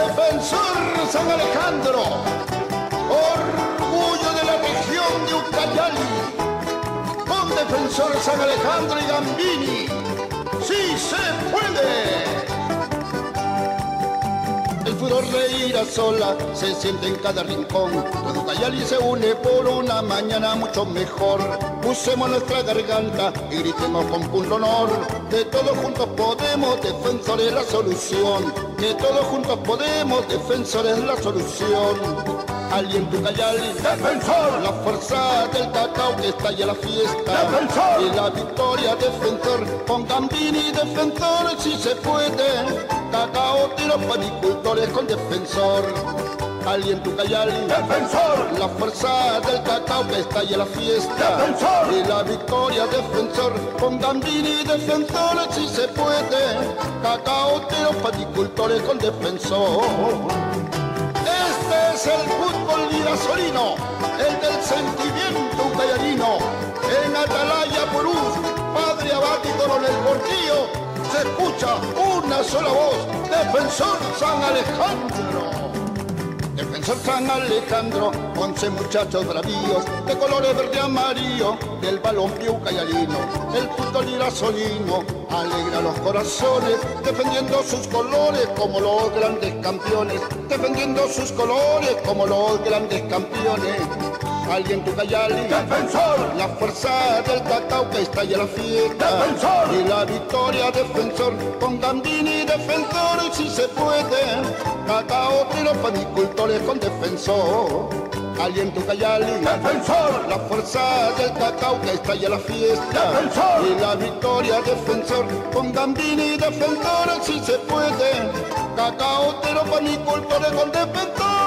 Defensor San Alejandro, orgullo de la región de Ucayali. Con Defensor San Alejandro y Gambini, ¡sí se puede! El furor de Irasola se siente en cada rincón. Todo Ucayali se une por una mañana mucho mejor. Usemos nuestra garganta y gritemos con puro honor. Que todos juntos podemos, defensores la solución. Que todos juntos podemos, defensores la solución. Alguien Ucayali, defensor, la fuerza del cacao que estalla la fiesta, defensor, y la victoria, defensor, con Gambini, defensor, si se puede, cacao, tiros, panicultores con defensor. Alguien Ucayali, defensor, la fuerza del cacao que estalla la fiesta, defensor, y la victoria, defensor, con Gambini, defensor, si se puede, cacao, tiros, panicultores con defensor. Este es el fútbol irasolino, el del sentimiento ucayalino. En Atalaya, Purús, Padre Abad y Coronel Portillo, se escucha una sola voz, Defensor San Alejandro. Defensor San Alejandro, 11 muchachos bravíos, de colores verde y amarillo, del balompié ucayalino. El fútbol irasolino alegra los corazones, defendiendo sus colores como los grandes campeones, defendiendo sus colores como los grandes campeones. Alguien Ucayali, defensor, la fuerza del cacao que estalla la fiesta, defensor, y la victoria, defensor, con Gambini, defensor, si se puede, cacao, tiros, panicultores con defensor. Alguien Ucayali, defensor, la fuerza del cacao que estalla la fiesta, defensor, y la victoria, defensor, con Gambini, defensor, si se puede, cacao, tiros, panicultores con defensor.